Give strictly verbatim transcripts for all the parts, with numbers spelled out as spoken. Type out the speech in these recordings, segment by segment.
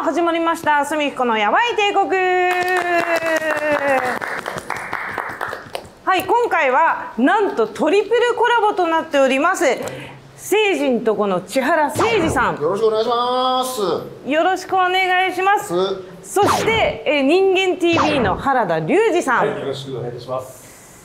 始まりましたすみひこのやばい帝国。はい、今回はなんとトリプルコラボとなっております。聖人とこの千原誠二さん、 よろしくお願いします。 よろしくお願いします。そしてえ人間 ティービー の原田龍二さん、 はい、よろしくお願いします。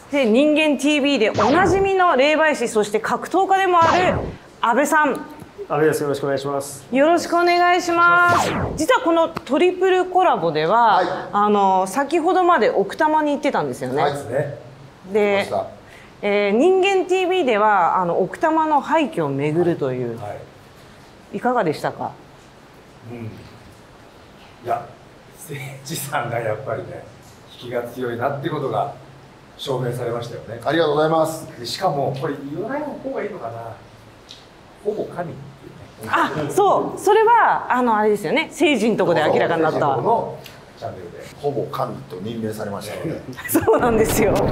で人間 ティービー でおなじみの霊媒師、そして格闘家でもある阿部さん、 阿部です。よろしくお願いします。 よろしくお願いします。実はこのトリプルコラボでは、はい、あの先ほどまで奥多摩に行ってたんですよね。 はい、 で、えー、人間 ティービー ではあの奥多摩の廃墟を巡るという、はいはい、いかがでしたか？ うん、いや、誠二さんがやっぱりね、引きが強いなっていうことが証明されましたよね。 ありがとうございます。 でしかもこれ言わない方がいいのかな。ほぼ神っていうね。 あ、そう、それはあのあれですよね。聖人のとこで明らかになった。 のチャンネルでほぼ神と任命されましたので。 そうなんですよ。そこ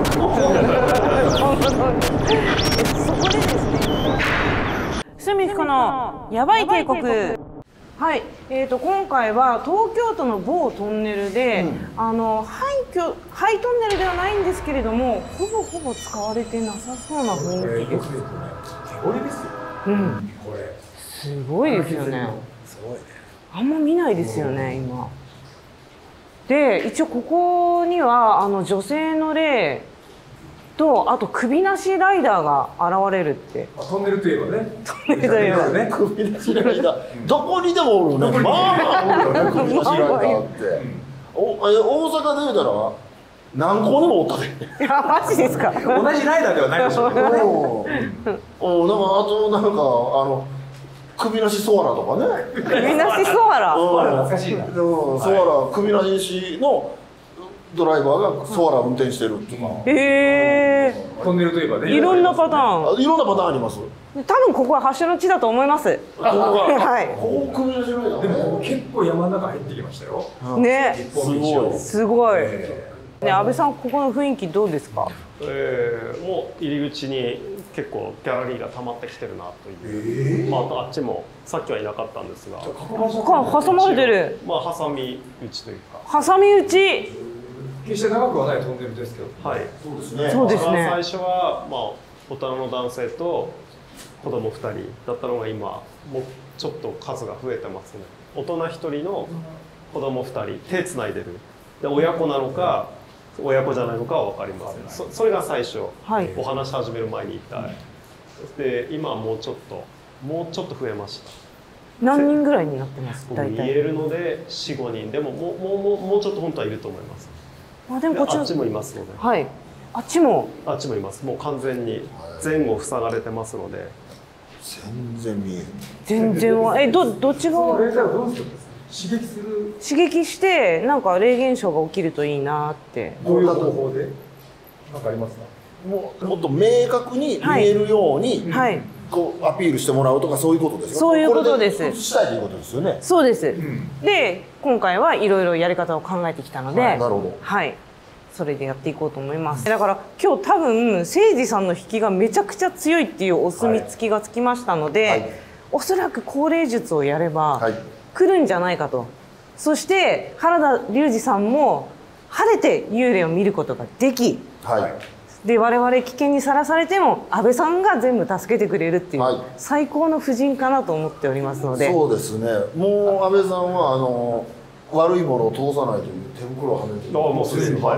でですね。すみひこのやばい帝国。はい、えーと今回は東京都の某トンネルで、うん、あの廃墟廃トンネルではないんですけれども、ほぼほぼ使われてなさそうな雰囲気です。 手掘りですよ。 うん、これすごいですよね。 すごいね。 あんま見ないですよね、今。で、一応ここにはあの女性の霊と、あと首なしライダーが現れるって。 あ、トンネルといえばね。 トンネルといえばね。首なしライダー。どこにでもおるね。まあまあおるよね。首なしライダーって。お、え、大阪で言うたら何個でもおったで。 いや、マジですか。 同じライダーではないでしょうけどね。 お、なんかあとなんかあの首なしソアラとかね。 首なしソアラ。 懐かしいな。 ソアラ、首なしのドライバーがソアラ運転してるっていうか。 へえ。 トンネルといえばね。 いろんなパターン。 いろんなパターンあります。 多分ここは発祥の地だと思います。 ここが。 はい。 ここ首なしライダー。 でも結構山の中入ってきましたよ。 ね。 すごい。 すごい。ね、阿部さん、ここの雰囲気どうですか？ えー、もう入り口に結構ギャラリーが溜まってきてるなという、えー、まあ、あとあっちもさっきはいなかったんですが、 挟まれてる、 まあ、挟み撃ちというか、 挟み撃ち、 決して長くはないトンネルですけど、 はい、 そうですね。 そうですね。 最初は、まあ、大人の男性と子供ふたりだったのが今もうちょっと数が増えてますね。大人ひとりの子供ふたり、手つないでる。で、親子なのか親子じゃないのかは分かりません。そ, それが最初、はい、お話し始める前にいた、うん、で今はもうちょっともうちょっと増えました。 何人ぐらいになってます？ 大体見えるので よん、ごにんでももうもうもうもうちょっと本当はいると思います。 あ、でもこっちあっちもいますので、 はい、あっちもあっちもいます。もう完全に前後塞がれてますので、 全然見える。 全然はえどどっち側？ 刺激する刺激してなんか霊現象が起きるといいなって。 どういう方法で何かありますか？ もうもっと明確に見えるように、はい、こうアピールしてもらうとかそういうことですか？ そういうことです。 これでしたいということですよね。 そうです。うん、で今回はいろいろやり方を考えてきたので、はい、 なるほど。 はい。それでやっていこうと思います。だから今日多分誠二さんの引きがめちゃくちゃ強いっていうお墨付きがつきましたので、はいはい、おそらく高齢術をやれば、はい、来るんじゃないかと。そして原田龍二さんも晴れて幽霊を見ることができ、はい、で我々危険にさらされても阿部さんが全部助けてくれるっていう、はい、最高の夫人かなと思っておりますので。 そうですね。もう阿部さんはあの悪いものを通さないという手袋をはめてる。 ああ、もうすでに、はい、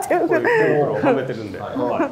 手袋をはめてるんで、はいはい、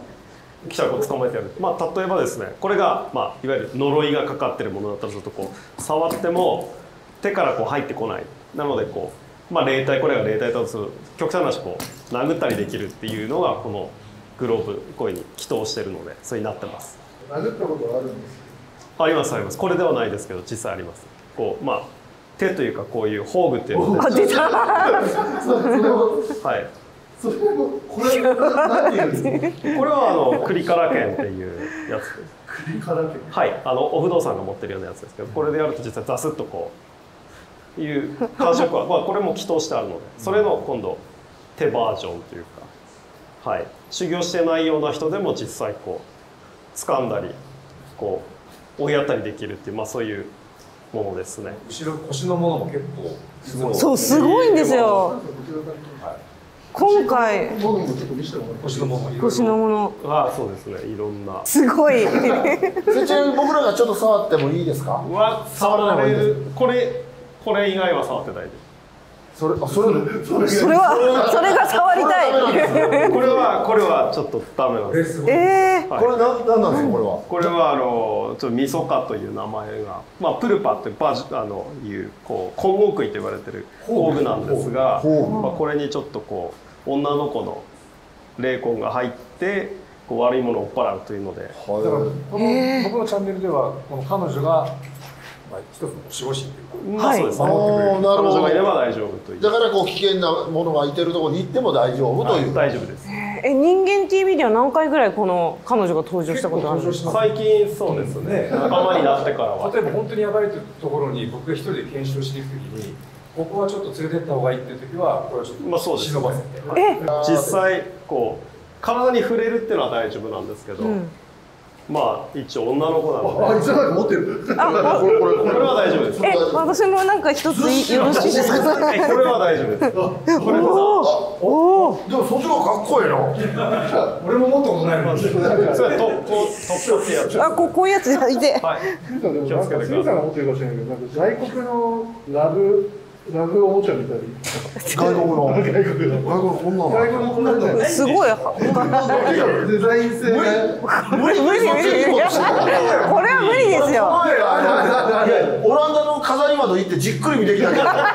記者を捕まえてやる。まあ例えばですね、これがまあいわゆる呪いがかかってるものだったらするとこう触っても手からこう入ってこない。なのでこう、まあ、霊体、これが霊体だとする極端な話こう殴ったりできるっていうのがこのグローブこういうふうに祈祷してるのでそうになってます。 殴ったことはあるんですか？ありますあります。これではないですけど実際あります。こうまあ手というかこういう宝具っていうので。 あ、出た。 はい。 それこれ何て言うんですか？ これはあのクリカラ剣っていうやつです。 クリカラ剣。 はい。あのお不動産が持ってるようなやつですけど、これでやると実際ザスッとこういう感触は、まあこれも祈祷してあるので、それの今度手バージョンというか、はい。修行してないような人でも実際こう掴んだりこう追いやったりできるっていうまあそういうものですね。 後ろ腰のものも結構すごい。 そうすごいんですよ。今回腰のもの腰のものあ、そうですね、いろんなすごい。 それちなみに僕らがちょっと触ってもいいですか？ は触られる。これこれ以外は触って大丈夫。 それあそれそれそれはそれが触りたい。 これはこれはちょっとダメなんです。 ええー。 これなんなんなんですかこれは？ これはあのちょっとミソカという名前が、まあプルパってバジあのいうこう混合杭と言われてる工具なんですが、まあこれにちょっとこう女の子の霊魂が入ってこう悪いものを追っ払うというので。だからこの僕のチャンネルではこの彼女がまあ一つの守護神というか、 まあそうですね。 なるほど。 彼女がいれば大丈夫という。 だからこう危険なものがいてるところに行っても大丈夫という。 大丈夫です。 え、人間 ティーブイ では何回ぐらいこの彼女が登場したことあるんですか？ 最近そうですね。仲間になってからは。 例えば本当にやばいところに僕が一人で検証しに行くときに、ここはちょっと連れてった方がいいっていう時はこれはちょっとまあそうですね。 忍ばせて。 え、 実際こう体に触れるっていうのは大丈夫なんですけど。うんまあ一応女の子なので。 あ、いつなんか持ってる。 あ、 これこれこれは大丈夫です。 え、私もなんか一つよろしいですか？ これは大丈夫です。これおお。 でもそっちの方がかっこいいな。 俺も持ったことないもん。 それはトップトップってやつ。 あ、こうこういうやついて。はい。 気をつけてください。 スーさんが持ってるかもしれないけど、なんか外国のラブラブおもちゃみたいに。 外国の外国の外国こんなの。 外国のこんなの。 すごい。 デザイン性が。 無理無理無理。これは無理ですよ。 オランダの飾り窓行ってじっくり見てきたけど。なんか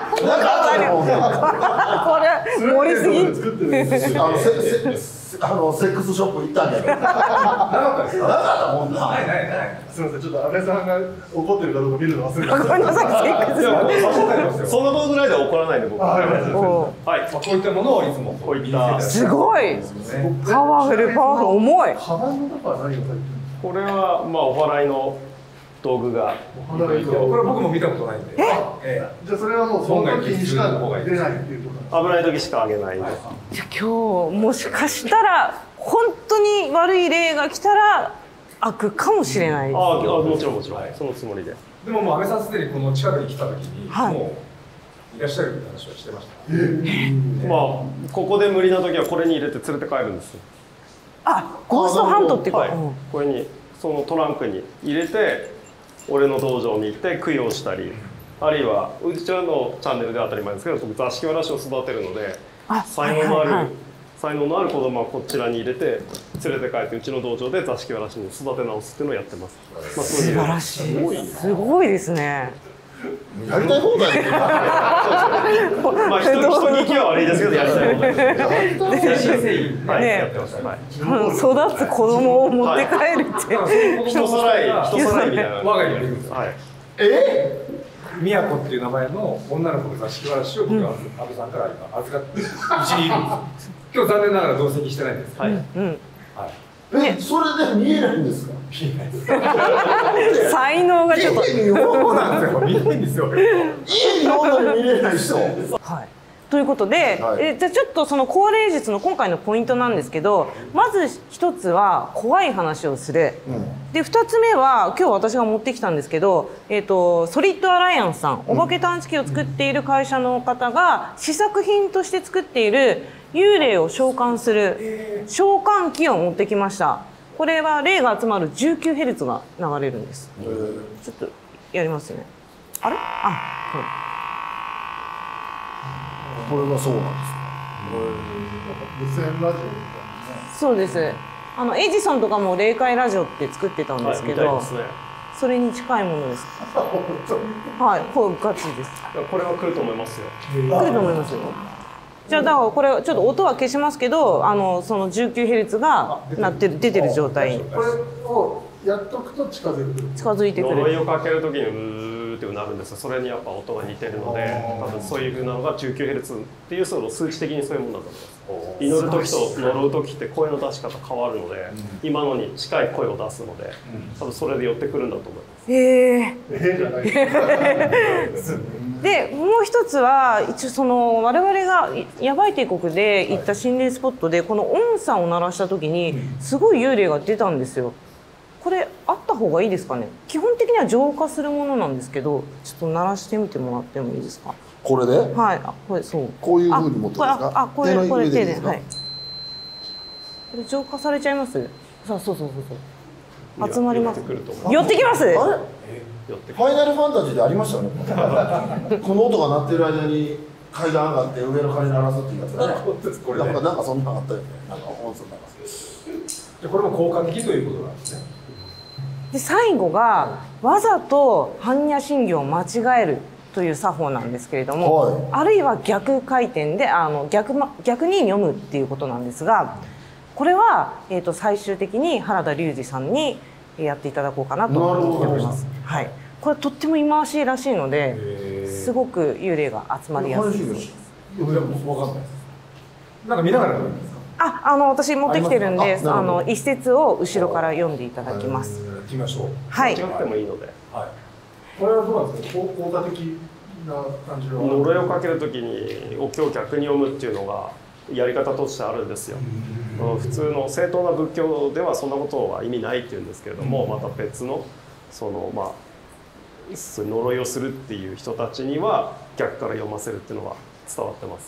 これ盛りすぎ。 あのせせあのセックスショップ行ったんだけど。なかったですか？なかったもんな。 ないないない。 すみません、ちょっと安倍さんが怒ってるかどうか見るの忘れてました。 ごめんなさい、セックスショップ。 そんなことぐらいでは怒らないで僕は。 はい。こういったものをいつもこういった。 すごい。パワフルパワフル重い。 カバンの中は何が入ってる？ これはまあお祓いの道具が。 お祓いの。 これ僕も見たことないんで。 え？ じゃあそれはもうその時にしか出ないっていうこと。 危ない時しかあげないんで。 じゃあ今日もしかしたら本当に悪い霊が来たら開くかもしれない。 ああ、もちろんもちろん、はい、そのつもりで。 でももう安倍さんすでにこの近くに来た時に、はい、もういらっしゃるって話はしてました。えー、まあここで無理な時はこれに入れて連れて帰るんですよ。 あ、ゴーストハントっていうか、はい、 これにそのトランクに入れて俺の道場に行って供養したり、あるいはうちらのチャンネルでは当たり前ですけど、僕座敷わらしを育てるので才能のある、はいはいはい、才能のある子供はこちらに入れて連れて帰ってうちの道場で座敷わらしに育て直すっていうのをやってます。まあ、 素晴らしい。すごい、すごいですね。 やりたい放題で。 まあ人人聞きは悪いですけどやりたい放題です。 はいやってます。育つ子供を持って帰るって人さらい人さらいみたいな。 我が家にいるんですよ。 え？ 宮子っていう名前の女の子の座敷わらしを僕は安倍さんから今預かってうちにいるんですよ。今日残念ながら同席してないんですけど。はい。うん。 え、それで見えないんですか？ 見えないです。 才能がちょっと。 そうなんですよ。見えないんですよ。 家に女に見れない人。 はい。ということで、はい、えじゃあちょっとその高齢術の今回のポイントなんですけど、まず一つは怖い話をする、うん、で二つ目は今日私が持ってきたんですけど、えーと、ソリッドアライアンスさん、お化け探知機を作っている会社の方が試作品として作っている幽霊を召喚する召喚機を持ってきました。これは霊が集まる じゅうきゅうヘルツ が流れるんです。ちょっとやりますね。あれ？あ、これ。 これはそうなんですか。 無線ラジオみたいなね。 そうです。あのエジソンとかも霊界ラジオって作ってたんですけど、はい、ですね、それに近いものです。はい、こうガチです。 これは来ると思いますよ。 来ると思いますよ。じゃあだからこれちょっと音は消しますけど、あのその じゅうきゅうヘルツ がなってる出てる状態。 これをやっとくと近づいてくる。 近づいてくる。 呪いをかけるときにうーってなるんですよ。それにやっぱ音が似てるので、多分そういう風なのが じゅうきゅうヘルツ っていうその数値的にそういうものだと思います。祈る時と呪う時って声の出し方変わるので、うん、今のに近い声を出すので、多分それで寄ってくるんだと思います。 へえ。でもう一つは一応その我々がヤバい帝国で行った心霊スポットでこの音叉を鳴らした時にすごい幽霊が出たんですよ。 これあった方がいいですかね。基本的には浄化するものなんですけど、ちょっと鳴らしてみてもらってもいいですか。 これではい、あこれそう。 こういう風に持ってますか。 あ、これこれ手で、はい。 これ浄化されちゃいます。そうそうそうそう。集まります。 寄ってくると思寄ってきます。 あれ寄ってファイナルファンタジーでありましたよね。この音が鳴ってる間に階段上がって上の階に鳴らすっていうやつね。 これでなんかなんかそんなのあったよね。なんか音声なんか。 でこれも効果的ということなんですね。 で最後がわざと般若心経を間違えるという作法なんですけれども、 はい、 あるいは逆回転であの 逆, 逆に読むっていうことなんですが、これは、えー、と最終的に原田龍二さんにやっていただこうかなと思っております。はい、これとっても忌まわしいらしいのですごく幽霊が集まりやすいです。 分かんないです。なんか見ながら読むんですか。 あ、あの私持ってきてるんで、ああの一節を後ろから読んでいただきます。 行きましょう。 はい。 違ってもいいので。 はい。これはどうなんですか。効果的な感じの。 呪いをかけるときにお経を逆に読むっていうのがやり方としてあるんですよ。普通の正当な仏教ではそんなことは意味ないっていうんですけれども、また別のそのまあ呪いをするっていう人たちには逆から読ませるっていうのは伝わってます。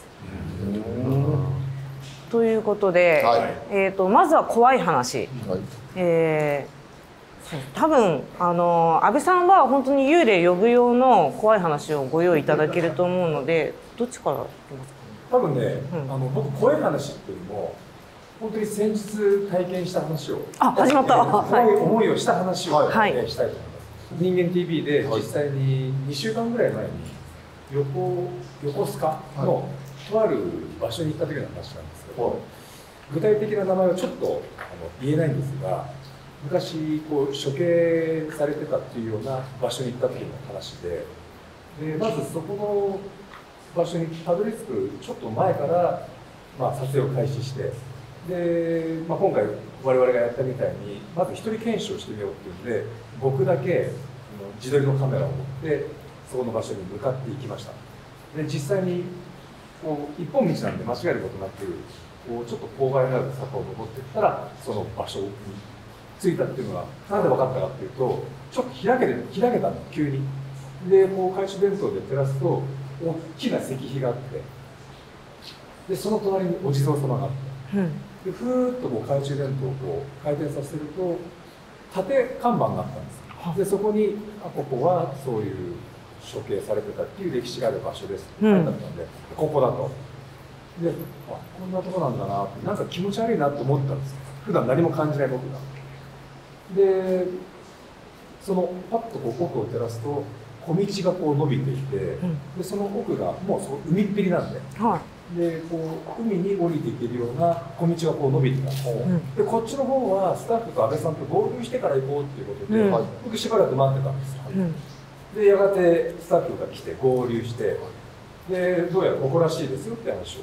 ということで、はい、えーとまずは怖い話。はい、えー、多分あの安倍さんは本当に幽霊呼ぶ用の怖い話をご用意いただけると思うので、どっちからいきますか。 多分ね、うん、あの僕怖い話っていうのも本当に先日体験した話を、 あ、始まった。 怖い思いをした話を、 はい、 ね、したいと思います。人間 ティーブイ で実際ににしゅうかんぐらい前に横横須賀のとある場所に行った時の話なんですけど、はい、具体的な名前はちょっとあの言えないんですが、昔こう処刑されてたっていうような場所に行った時の話で、でまずそこの場所にたどり着くちょっと前から、まあ、撮影を開始して、で、まあ、今回我々がやったみたいにまず一人検証してみようっていうんで、僕だけ自撮りのカメラを持ってそこの場所に向かっていきました。で実際にこう一本道なんで間違えることなく、こうちょっと勾配のある坂を登っていったらその場所に着いたっていうのがなんで分かったかっていうと、ちょっと開けて開けたの急に。でこう懐中電灯で照らすと大きな石碑があって、でその隣にお地蔵様があって、うん、でふーっとこう懐中電灯をこう回転させると縦看板があったんです。でそこにあここはそういう処刑されてたっていう歴史がある場所ですって書いてあったので、うん、ここだと。であこんなとこなんだなって、なんか気持ち悪いなと思ったんですよ。普段何も感じない僕が。でそのパッとこう奥を照らすと小道がこう伸びていて、うん、でその奥がもうそ海っぺりなんで、はい、でこう海に降りていけるような小道がこう伸びてたんです、うん、でこっちの方はスタッフと安倍さんと合流してから行こうっていうことで、うん、僕しばらく待ってたんですよ、うん、でやがてスタッフが来て合流して、でどうやらここらしいですよって話をして、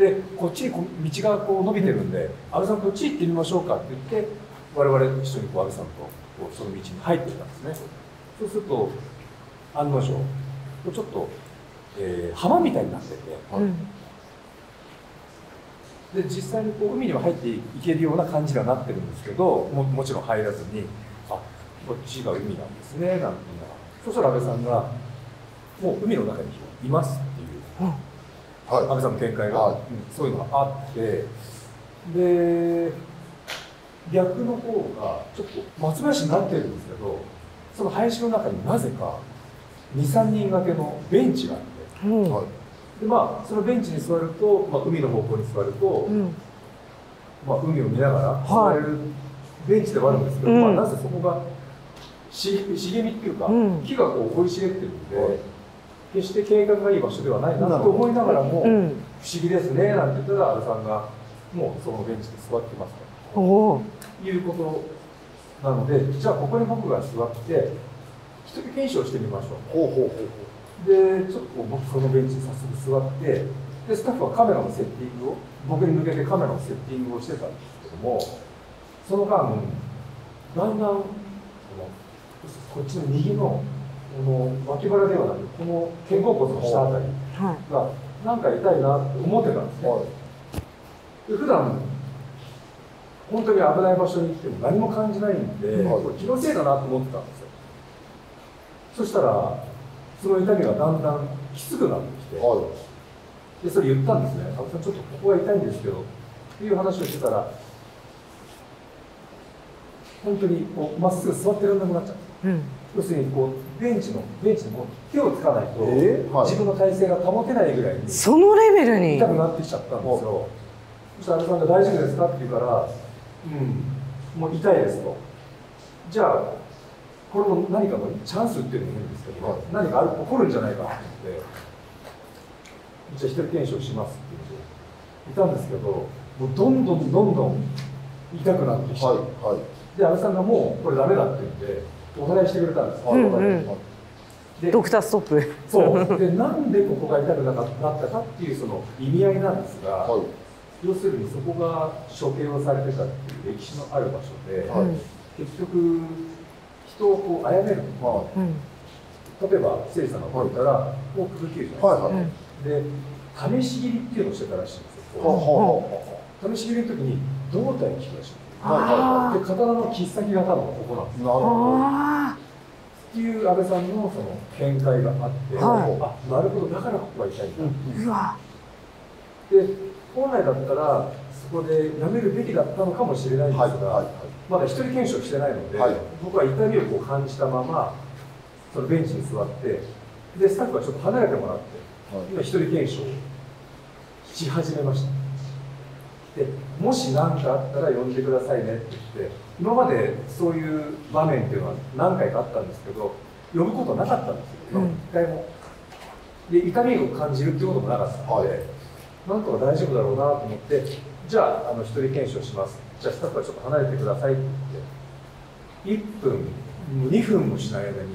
でこっちに道がこう伸びてるんで、安倍さんこっち行ってみましょうかって言って我々一緒にこう安倍さんとこうその道に入っていったんですね。そうすると案の定ちょっと、えー、浜みたいになってて、うん、で実際にこう海には入っていけるような感じにはなってるんですけど、 も, もちろん入らずに、あこっちが海なんですねなんて言いながら、そしたら安倍さんがもう海の中にいますっていう、うん、安倍さんの見解が、はい、うん、そういうのがあって、で逆の方がちょっと松林になってるんですけど、その林の中になぜかにさんにん掛けのベンチがあって、うん、でまあそのベンチに座ると、まあ、海の方向に座ると、うん、まあ、海を見ながら座れるベンチではあるんですけど、うん、まあ、なぜそこが茂みっていうか、うん、木がこう生い茂ってるんで、うん、決して景観がいい場所ではないなと思いながらも、うん、不思議ですねなんて言ったら安倍さんがもうそのベンチに座ってますということなので、じゃあここに僕が座って一人検証してみましょう。ほうほうほうほう。でちょっと僕そのベンチに早速座って、でスタッフはカメラのセッティングを僕に向けてカメラのセッティングをしてたんですけども、その間だんだんこっちの右のこの脇腹ではなく、この肩甲骨の下あたりがなんか痛いなって思ってたんですね。で普段本当に危ない場所に来ても何も感じないんで、 はい、 これ気のせいだなと思ってたんですよ。そしたらその痛みがだんだんきつくなってきて、はい、でそれ言ったんですね。「阿部さんちょっとここが痛いんですけど」っていう話をしてたら、本当にこうまっすぐ座ってられなくなっちゃった、うん、要するにこうベンチのベンチにも手をつかないと、えーはい、自分の体勢が保てないぐらいにそのレベルに痛くなってきちゃったんですよ。そしたら阿部さんが「大丈夫ですか?」って言うから「うんもう痛いです」と。じゃあこれも何かのチャンスっていうのもいいんですけど、はい、何かある起こるんじゃないかと思って、じゃあ一人検証しますって言っていたんですけど、もうどんどんどんどん痛くなってきて、はいはい、で阿部さんがもうこれダメだって言ってお祓いしてくれたんです。うんうん、 でドクターストップ。 そうで、なんでここが痛くなったかっていうその意味合いなんですが、はい、要するにそこが処刑をされてたっていう歴史のある場所で、はい、結局人をこう殺めるのは、うん、例えば誠司さんがこう言ったら、はい、もうくぐきるじゃないですか、はいはい、で試し切りっていうのをしてたらしいんですよ、うん、試し切りの時に胴体に効くらしいんですよ、はいはい、で刀の切っ先が多分ここなんですよ。なるほどっていう阿部さんのその見解があって、はい、あ、なるほど、だからここが痛いんだ、うん、うわで本来だったらそこでやめるべきだったのかもしれないんですが、はいはい、まだ一人検証してないので、はい、僕は痛みをこう感じたままそのベンチに座ってでスタッフはちょっと離れてもらって、はい、今一人検証し始めました。でもし何かあったら呼んでくださいねって言って、今までそういう場面っていうのは何回かあったんですけど呼ぶことなかったんですよ、今まで一回も。で痛みを感じるっていうこともなかったので、はい、なんとか大丈夫だろうなと思って、じゃあ、あの一人検証します、じゃあスタッフはちょっと離れてくださいって言って、いっぷん、にふんもしない間に、もう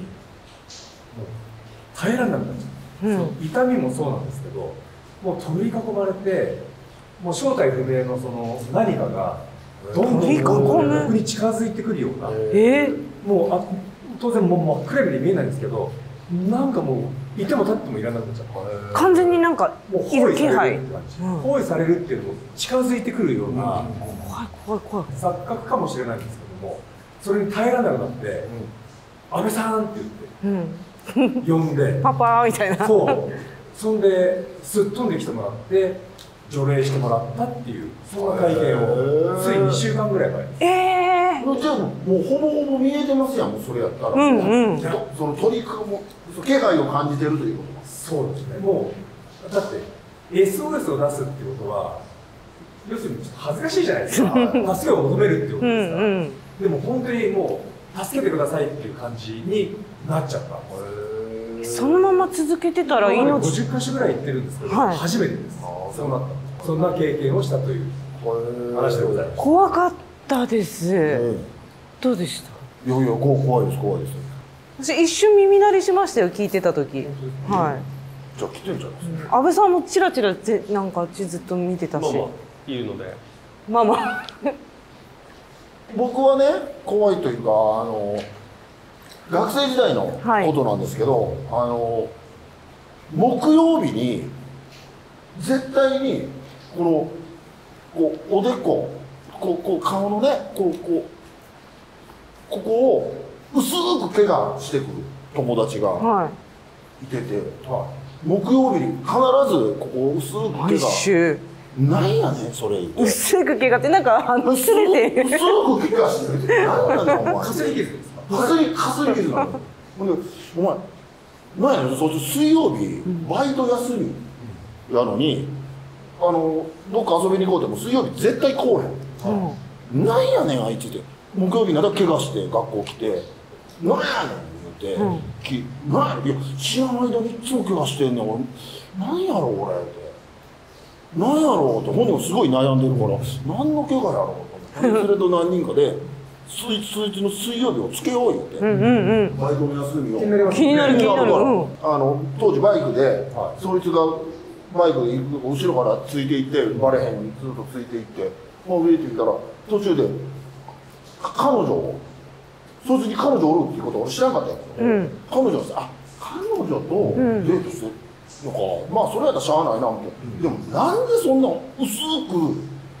耐えられなくなっちゃう、うん、痛みもそうなんですけど、もう取り囲まれて、もう正体不明のその何かが、どんどん僕に近づいてくるような、えー、もうあ当然、もう真っ暗闇で見えないんですけど、なんかもう、いても立ってもいらなくなっちゃう。 完全になんかいる気配、 包囲されるっていうのも近づいてくるような、怖い怖い怖い錯覚かもしれないんですけども、それに耐えられなくなって「阿部さん」って言って呼んで「 パパ」みたいな、 そうそんですっ飛んできてもらって除霊してもらったっていう、そんな体験をついにしゅうかんぐらい前です。 えー、じゃあもうほぼほぼ見えてますやん、もうそれやったら、うんうん、その鳥かも気配を感じてるということ。 そうですね、もうだって エスオーエス を出すっていうことは要するにちょっと恥ずかしいじゃないですか助けを求めるっていうことですから、うんうん、でも本当にもう助けてくださいっていう感じになっちゃった。 そのまま続けてたら命ごじゅっかしょぐらい行ってるんですけど、はい、初めてです。そうなった、そんな経験をしたという話でございます。 怖かったです、えー、どうでした？ いやいや怖いです怖いです。 私一瞬耳鳴りしましたよ、聞いてた時。はい。 じゃあ来てんじゃないですか。 阿部さんもチラチラぜなんかずっと見てたし。 まあまあ言うので。 まあまあ。 僕はね怖いというか、あの学生時代のことなんですけど、はい、あの木曜日に絶対にこのこうおでここうこう顔のねこうこうここを薄く怪我してくる友達がいてて、はい、木曜日に必ずここ薄く怪我なんやねんそれ薄く怪我ってなんかあの薄く怪我してるなんやねんお前かすり傷ですか？かすりかすり傷なの。ほんでお前なんやねん、そいつ水曜日バイト休みやのに、あのどっか遊びに行こうっても水曜日絶対来おへん、うん、なんやねんあいつって木曜日になったら怪我して学校来てなんやねん言うて、うん、きなんやろいや知らない間にいつも怪我してんねん俺なんやろ俺ってなんやろうって本人もすごい悩んでるから何の怪我やろうと思ってそれと何人かでそいつそいつの水曜日をつけよう言うて、うんうんうん、バイトの休みを気になる気になる、うん、 あの当時バイクで、はい、そいつがバイクで後ろからついていってバレへんようにずっとついていってもう上って言ったら途中で彼女をそいつに彼女おるっていうことを俺知らなかったんやけど、うん、彼女がさあ彼女とデートしてなんかまあそれやったらしゃあないなみたいな、うん、でもなんでそんな薄く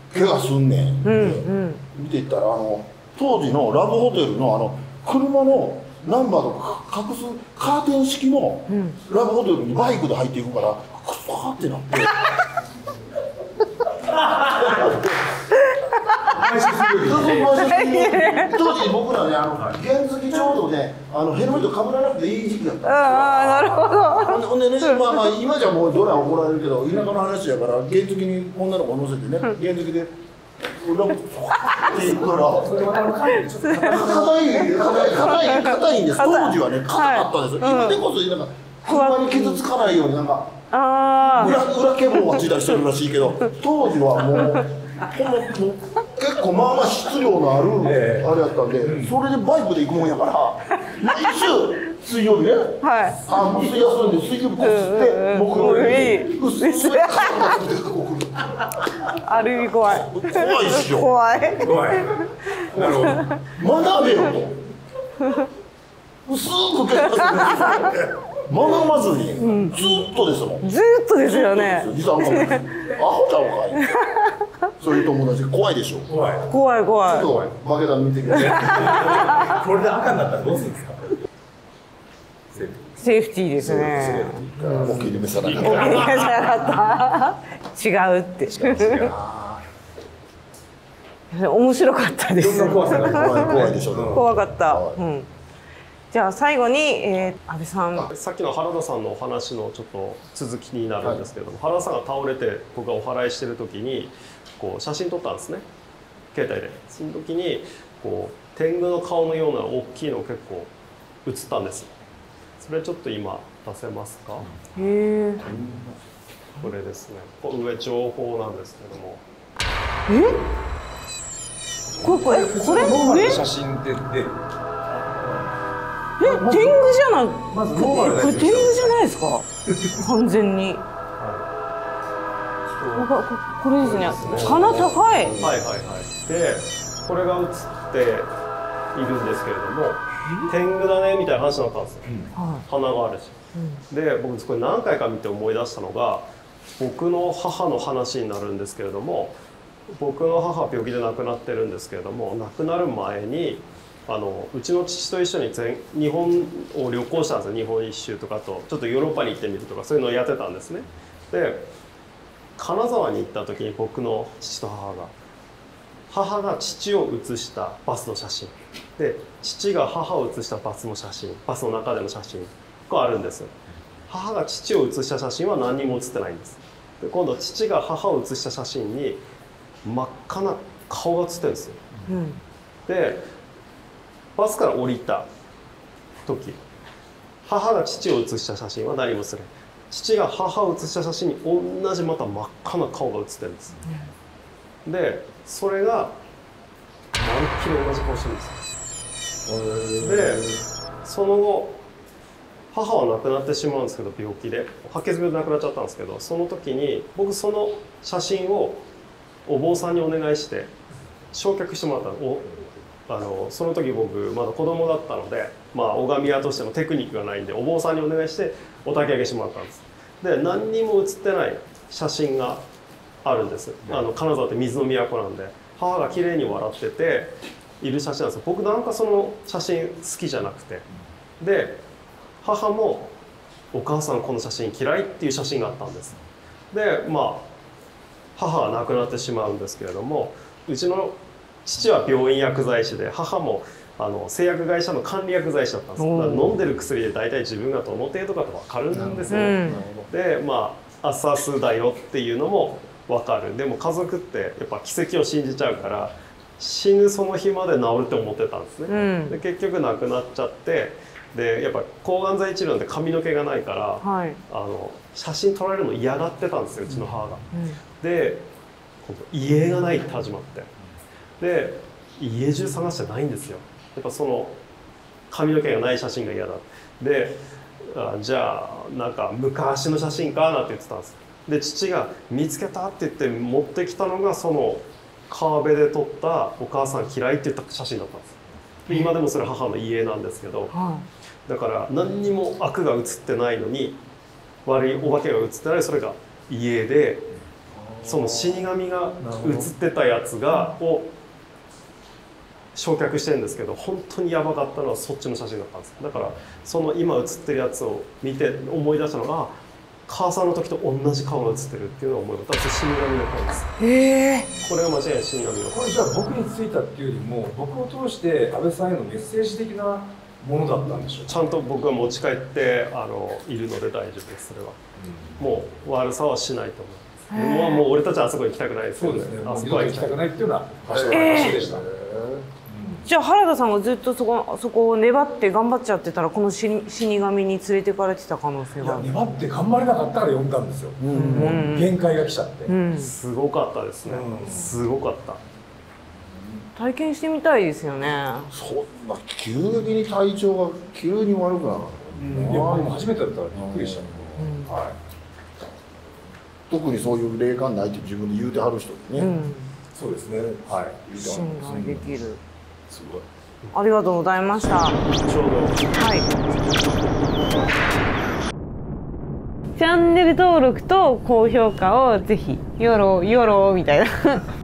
怪我すんねんって、 うんうん見ていったらあの当時のラブホテルのあの車のナンバーとか隠すカーテン式のラブホテルにバイクで入っていくからクソーってなって。当時僕らね、あの原付ちょうどね、あのヘルメットかぶらなくていい時期だったんですよ。 ああ、なるほど。 ほんでね、まあまあ今じゃもうドラ怒られるけど、田舎の話やから原付に女の子乗せてね、原付で裏もっていくから硬い硬い硬いんです。当時はね硬かったんですよ。今でこそなんか車に傷つかないようになんか裏裏ケボがついたりしてるらしいけど、当時はもう。ほんま結構まあまあ質量のあるあれやったんで、それでバイクで行くもんやから毎週水曜日ね、あもう水休んで水曜日こすって木曜日うっすっある意味怖い怖いっしょ。 怖い怖い。なるほど。 学べよと薄く結果学ばずにずっとですもん。 ずっとですよね。 実はアホちゃうかい。そういう友達怖いでしょ。 怖い。 怖い怖い。 ちょっと負けた見てくださこれで赤になったらどうするんですか。 セーフティーですね。 大きい夢さなかっ大きい夢じゃなかった。違うって。面白かったです。 怖さがた。怖いでしょ。 怖かった。うん。じゃあ最後に、えー、安倍さん。 さっきの原田さんのお話のちょっと続きになるんですけれども、はい、原田さんが倒れて僕がお祓いしてる時にこう写真撮ったんですね、携帯で。その時にこう天狗の顔のような大きいの結構映ったんです。それちょっと今出せますか。 へえ。 これですね。これ上情報なんですけども。 え？これこれこれこれ？ 写真でで。 え、天狗じゃない。まずノーマルなこれ天狗じゃないですか。完全に。はい、これですね。鼻高い。 はいはいはい。で、これが映っているんですけれども、天狗だねみたいな話になったんですよ。鼻があるし。で、僕これ何回か見て思い出したのが、僕の母の話になるんですけれども、僕の母は病気で亡くなってるんですけれども、亡くなる前に。あのうちの父と一緒に全日本を旅行したんですよ。日本一周とかとちょっとヨーロッパに行ってみるとかそういうのをやってたんですね。で金沢に行った時に僕の父と母が母が父を写したバスの写真で父が母を写したバスの写真バスの中での写真があるんです。母が父を写した写真は何にも写ってないんです。で今度父が母を写した写真に真っ赤な顔が写ってるんですよ。うん、でバスから降りた時母が父を写した写真は何も写ってない。父が母を写した写真に同じまた真っ赤な顔が写ってるんです。うん、でそれがまるっきり同じ顔してるんですよ。でその後母は亡くなってしまうんですけど病気で白血病で亡くなっちゃったんですけど、その時に僕その写真をお坊さんにお願いして焼却してもらったの。あのその時僕まだ子供だったので、まあ、拝み屋としてのテクニックがないんでお坊さんにお願いしてお焚き上げしてもらったんです。で何にも写ってない写真があるんです。あの金沢って水の都なんで母が綺麗に笑ってている写真なんですよ。僕なんかその写真好きじゃなくて、で母も「お母さんこの写真嫌い」っていう写真があったんです。でまあ母が亡くなってしまうんですけれども、うちの父は病院薬剤師で母もあの製薬会社の管理薬剤師だったんです。だから飲んでる薬で大体自分がどの程度かと分かるんですよ。うん、でまあアスアスだよっていうのも分かる。でも家族ってやっぱ奇跡を信じちゃうから死ぬその日まで治るって思ってたんですね。うん、で結局亡くなっちゃってでやっぱ抗がん剤治療なんて髪の毛がないから、はい、あの写真撮られるの嫌がってたんですようちの母が。うん、で家がないって始まって。で家中探してないんですよ。やっぱその髪の毛がない写真が嫌だ。であじゃあなんか昔の写真かなって言ってたんです。で父が見つけたって言って持ってきたのがその川辺で撮ったお母さん嫌いって言った写真だったんです。で今でもそれ母の家なんですけど、だから何にも悪が写ってないのに悪いお化けが写ってないそれが家でその死神が映ってたやつがを焼却してるんですけど、本当にやばかったのはそっちの写真だったんです。だからその今写ってるやつを見て思い出したのが、母さんの時と同じ顔が写ってるっていうのを思い出した。死神の顔です。 へえ。 これは間違いない死神の顔。 これじゃあ僕についたっていうよりも、僕を通して安倍さんへのメッセージ的なものだったんでしょうか。 ちゃんと僕は持ち帰ってあのいるので大丈夫です。それは、うん、もう悪さはしないと思います。もうもう俺たちはあそこ行きたくないですよね。 そうですね。 あそこは行きたくないっていうような場所でした。 じゃあ原田さんがずっとそこそこを粘って頑張っちゃってたら、この死死神に連れてかれてた可能性が。 粘って頑張れなかったから呼んだんですよ。もう限界が来ちゃって。 うん、 すごかったですね。うん、すごかった。 体験してみたいですよね。 そんな急激に体調が急に悪くなる。 うん、いや僕も初めてだったらびっくりした。うん、はい。 特にそういう霊感ないって自分で言うてはる人ね。うん、 そうですね。はい。 信頼できる。 すごい。 ありがとうございました。 ちょうど。 はい。チャンネル登録と高評価をぜひよろよろみたいな。